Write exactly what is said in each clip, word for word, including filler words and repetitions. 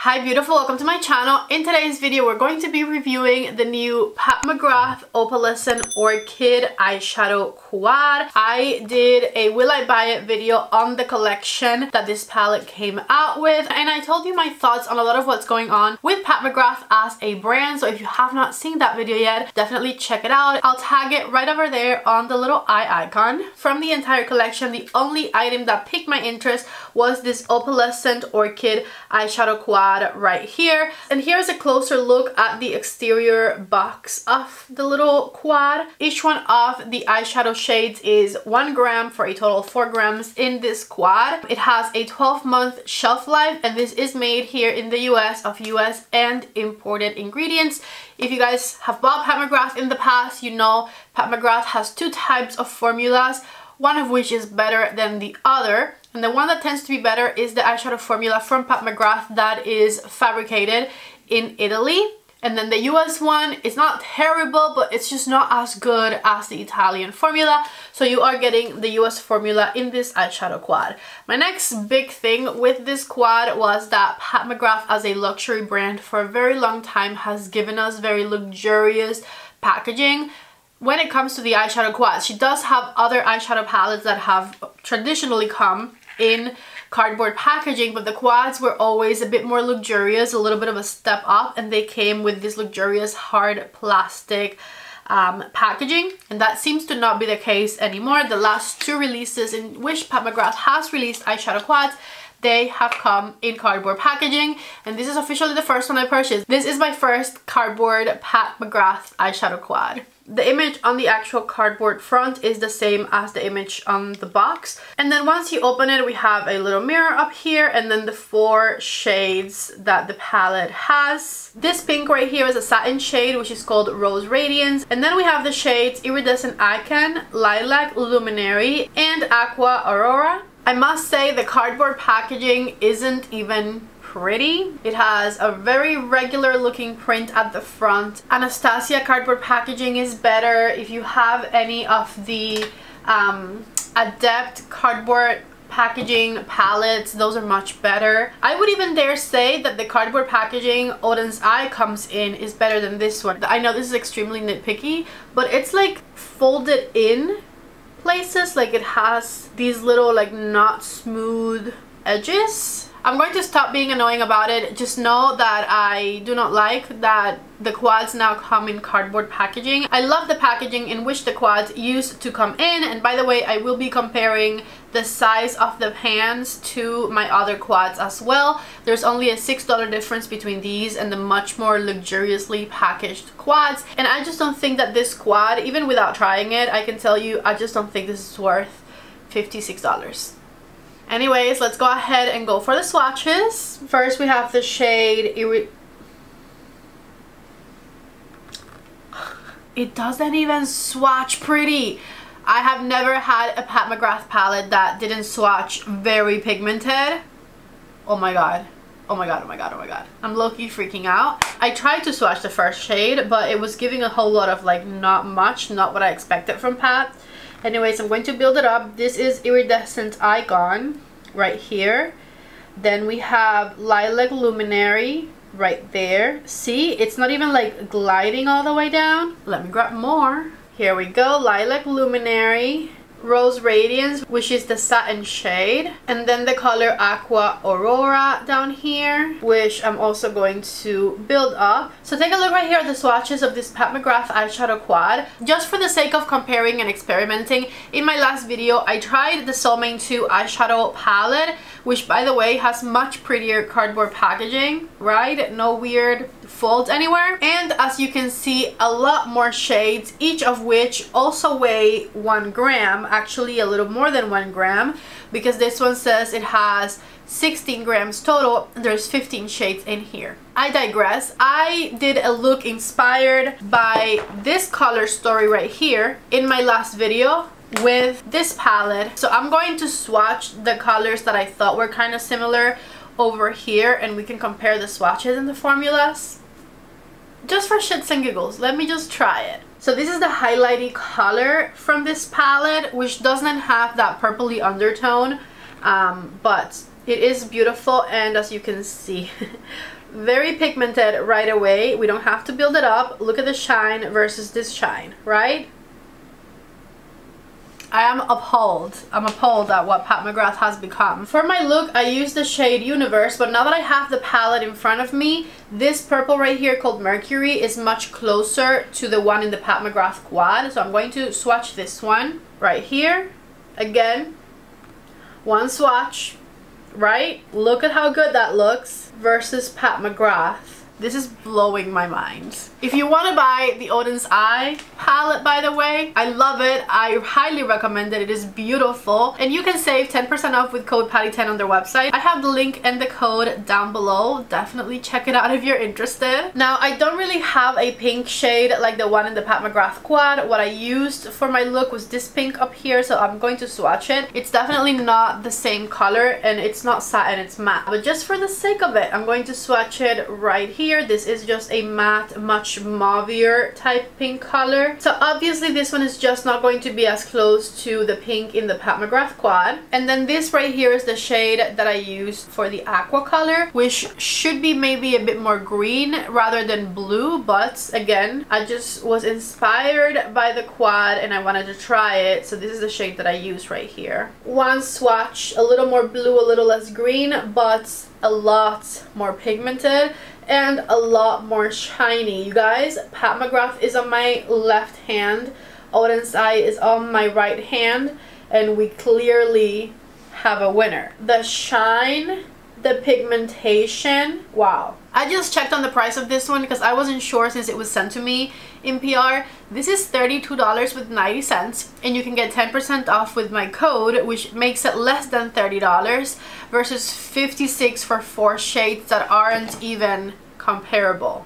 Hi beautiful, welcome to my channel. In today's video we're going to be reviewing the new Pat McGrath Opalescent Orchid eyeshadow quad. I did a will I buy it video on the collection that this palette came out with, and I told you my thoughts on a lot of what's going on with Pat McGrath as a brand. So if you have not seen that video yet, definitely check it out. I'll tag it right over there on the little eye icon. From the entire collection, the only item that piqued my interest was this Opalescent Orchid eyeshadow quad right here. And here's a closer look at the exterior box of the little quad. Each one of the eyeshadow shades is one gram for a total of four grams in this quad. It has a twelve month shelf life, and this is made here in the U S of U S and imported ingredients. If you guys have bought Pat McGrath in the past, you know Pat McGrath has two types of formulas, one of which is better than the other. And the one that tends to be better is the eyeshadow formula from Pat McGrath that is fabricated in Italy. And then the U S one is not terrible, but it's just not as good as the Italian formula. So you are getting the U S formula in this eyeshadow quad. My next big thing with this quad was that Pat McGrath as a luxury brand for a very long time has given us very luxurious packaging. When it comes to the eyeshadow quad, she does have other eyeshadow palettes that have traditionally come in cardboard packaging, but the quads were always a bit more luxurious, a little bit of a step up, and they came with this luxurious hard plastic um, packaging, and that seems to not be the case anymore. The last two releases in which Pat McGrath has released eyeshadow quads, they have come in cardboard packaging, and this is officially the first one I purchased. This is my first cardboard Pat McGrath eyeshadow quad. The image on the actual cardboard front is the same as the image on the box. And then once you open it, we have a little mirror up here, and then the four shades that the palette has. This pink right here is a satin shade, which is called Rose Radiance. And then we have the shades Iridescent Icon, Lilac Luminary, and Aqua Aurora. I must say the cardboard packaging isn't even pretty. It has a very regular looking print at the front. Anastasia cardboard packaging is better. If you have any of the um, Adept cardboard packaging palettes, those are much better. I would even dare say that the cardboard packaging Odin's Eye comes in is better than this one. I know this is extremely nitpicky, but it's like folded in places, like it has these little like not smooth edges. I'm going to stop being annoying about it. Just know that I do not like that the quads now come in cardboard packaging. I love the packaging in which the quads used to come in, and by the way, I will be comparing the size of the pans to my other quads as well. There's only a six dollar difference between these and the much more luxuriously packaged quads, and I just don't think that this quad, even without trying it, I can tell you I just don't think this is worth fifty-six dollars. Anyways, let's go ahead and go for the swatches. First we have the shade Iri- It doesn't even swatch pretty. I have never had a Pat McGrath palette that didn't swatch very pigmented. Oh my god. Oh my god, oh my god, oh my god. I'm low-key freaking out. I tried to swatch the first shade, but it was giving a whole lot of like not much, not what I expected from Pat. Anyways, I'm going to build it up. This is Iridescent Icon right here. Then we have Lilac Luminary right there. See, it's not even like gliding all the way down. Let me grab more. Here we go, Lilac Luminary, Rose Radiance, which is the satin shade, and then the color Aqua Aurora down here, which I'm also going to build up. So take a look right here at the swatches of this Pat McGrath eyeshadow quad. Just for the sake of comparing and experimenting, in my last video I tried the Soulmane two eyeshadow palette, which by the way has much prettier cardboard packaging, right? No weird folds anywhere, and as you can see, a lot more shades, each of which also weigh one gram, actually a little more than one gram, because this one says it has sixteen grams total. There's fifteen shades in here. I digress. I did a look inspired by this color story right here in my last video with this palette, so I'm going to swatch the colors that I thought were kind of similar over here, and we can compare the swatches and the formulas. Just for shits and giggles, let me just try it. So this is the highlighty color from this palette, which doesn't have that purpley undertone, um, but It is beautiful, and as you can see, very pigmented right away. We don't have to build it up. Look at the shine versus this shine, right? I am appalled. I'm appalled at what Pat McGrath has become. For my look, I used the shade Universe, but now that I have the palette in front of me, this purple right here called Mercury is much closer to the one in the Pat McGrath Quad. So I'm going to swatch this one right here. Again, one swatch, right? Look at how good that looks versus Pat McGrath. This is blowing my mind. If you want to buy the Oden's Eye palette, by the way, I love it. I highly recommend it. It is beautiful. And you can save ten percent off with code Patty ten on their website. I have the link and the code down below. Definitely check it out if you're interested. Now, I don't really have a pink shade like the one in the Pat McGrath Quad. What I used for my look was this pink up here, so I'm going to swatch it. It's definitely not the same color, and it's not satin, it's matte. But just for the sake of it, I'm going to swatch it right here. This is just a matte, much mauvier type pink color. So obviously this one is just not going to be as close to the pink in the Pat McGrath Quad. And then this right here is the shade that I used for the aqua color, which should be maybe a bit more green rather than blue. But again, I just was inspired by the quad and I wanted to try it. So this is the shade that I use right here. One swatch, a little more blue, a little less green, but a lot more pigmented and a lot more shiny. You guys, Pat McGrath is on my left hand, Oden's Eye is on my right hand, and we clearly have a winner. The shine, the pigmentation, wow. I just checked on the price of this one because I wasn't sure since it was sent to me in P R. This is thirty-two dollars with ninety cents, and you can get ten percent off with my code, which makes it less than thirty dollars versus fifty-six dollars for four shades that aren't even comparable.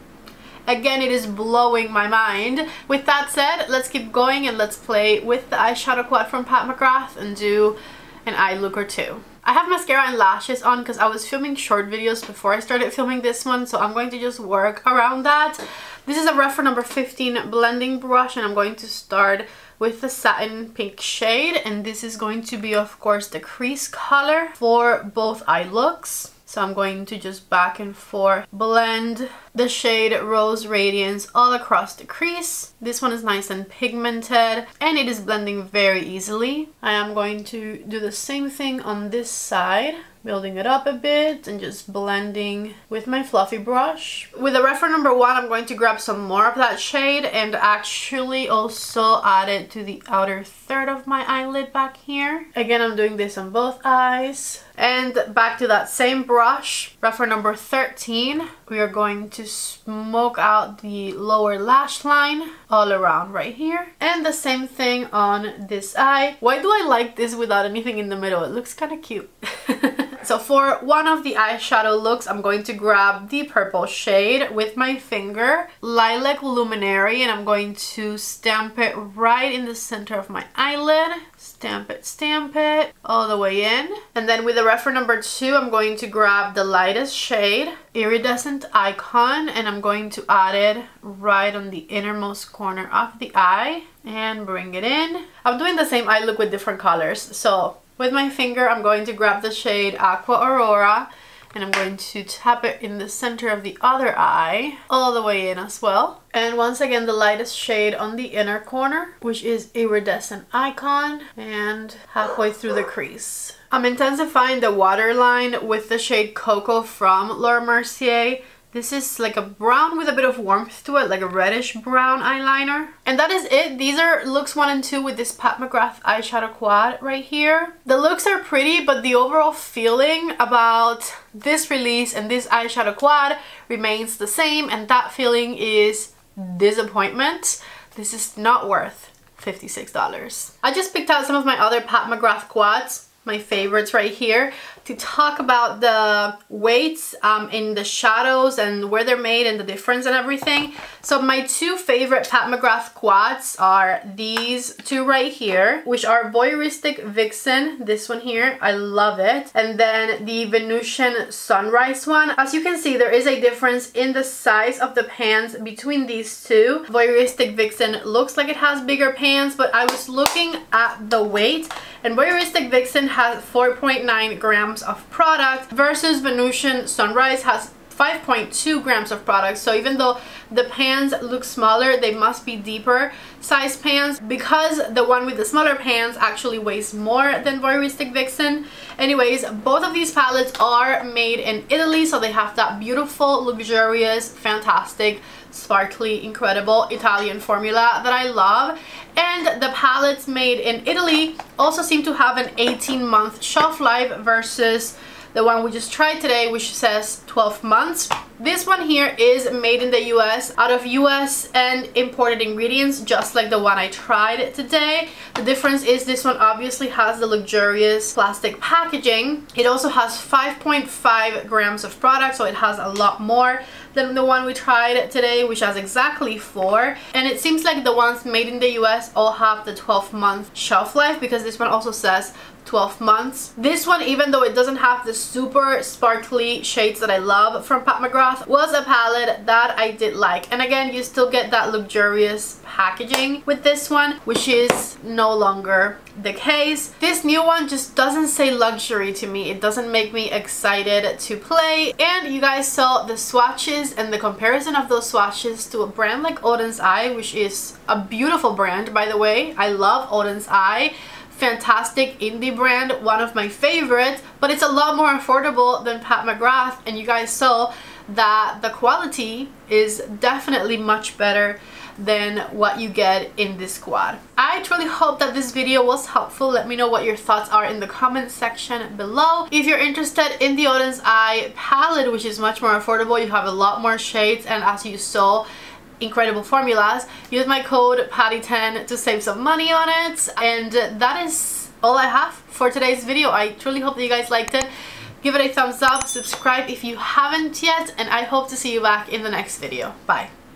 Again, it is blowing my mind. With that said, let's keep going and let's play with the eyeshadow quad from Pat McGrath and do an eye look or two. I have mascara and lashes on because I was filming short videos before I started filming this one, so I'm going to just work around that. This is a Rephr number fifteen blending brush, and I'm going to start with the satin pink shade, and this is going to be, of course, the crease color for both eye looks. So I'm going to just back and forth blend the shade Rose Radiance all across the crease. This one is nice and pigmented and it is blending very easily. I am going to do the same thing on this side, building it up a bit and just blending with my fluffy brush. With the Rephr number one, I'm going to grab some more of that shade and actually also add it to the outer third of my eyelid back here. Again, I'm doing this on both eyes. And back to that same brush, Rephr number thirteen, we are going to smoke out the lower lash line all around right here. And the same thing on this eye. Why do I like this without anything in the middle? It looks kind of cute. So for one of the eyeshadow looks, I'm going to grab the purple shade with my finger, Lilac Luminary, and I'm going to stamp it right in the center of my eyelid. Stamp it, stamp it, all the way in. And then with the Rephr number two, I'm going to grab the lightest shade, Iridescent Icon, and I'm going to add it right on the innermost corner of the eye and bring it in. I'm doing the same eye look with different colors. So with my finger, I'm going to grab the shade Aqua Aurora and I'm going to tap it in the center of the other eye, all the way in as well. And once again, the lightest shade on the inner corner, which is Iridescent Icon, and halfway through the crease. I'm intensifying the waterline with the shade Cocoa from Laura Mercier. This is like a brown with a bit of warmth to it, like a reddish brown eyeliner. And that is it. These are looks one and two with this Pat McGrath eyeshadow quad right here. The looks are pretty, but the overall feeling about this release and this eyeshadow quad remains the same, and that feeling is disappointment. This is not worth fifty-six dollars. I just picked out some of my other Pat McGrath quads, my favorites right here, to talk about the weights um, in the shadows and where they're made and the difference and everything. So my two favorite Pat McGrath quads are these two right here, which are Voyeuristic Vixen, this one here, I love it, and then the Venusian Sunrise one. As you can see, there is a difference in the size of the pans between these two. Voyeuristic Vixen looks like it has bigger pans, but I was looking at the weight, and Voyeuristic Vixen has four point nine grams grams of product versus Venusian Sunrise has five point two grams of product. So even though the pans look smaller, they must be deeper size pans because the one with the smaller pans actually weighs more than Voyeuristic Vixen. Anyways, both of these palettes are made in Italy, so they have that beautiful, luxurious, fantastic, sparkly, incredible Italian formula that I love. And the palettes made in Italy also seem to have an eighteen month shelf life versus the one we just tried today, which says twelve months. This one here is made in the U S out of U S and imported ingredients, just like the one I tried today. The difference is this one obviously has the luxurious plastic packaging. It also has five point five grams of product, so it has a lot more than the one we tried today, which has exactly four. And it seems like the ones made in the U S all have the twelve month shelf life, because this one also says twelve months. This one, even though it doesn't have the super sparkly shades that I love from Pat McGrath, was a palette that I did like. And again, you still get that luxurious packaging with this one, which is no longer the case. This new one just doesn't say luxury to me. It doesn't make me excited to play. And you guys saw the swatches and the comparison of those swatches to a brand like Oden's Eye, which is a beautiful brand, by the way. I love Oden's Eye. Fantastic indie brand, one of my favorites, but it's a lot more affordable than Pat McGrath, and you guys saw that the quality is definitely much better than what you get in this quad. I truly hope that this video was helpful. Let me know what your thoughts are in the comment section below. If you're interested in the Oden's Eye palette, which is much more affordable, you have a lot more shades, and as you saw, incredible formulas, use my code Patty ten to save some money on it. And that is all I have for today's video. I truly hope that you guys liked it. Give it a thumbs up, subscribe if you haven't yet, and I hope to see you back in the next video. Bye.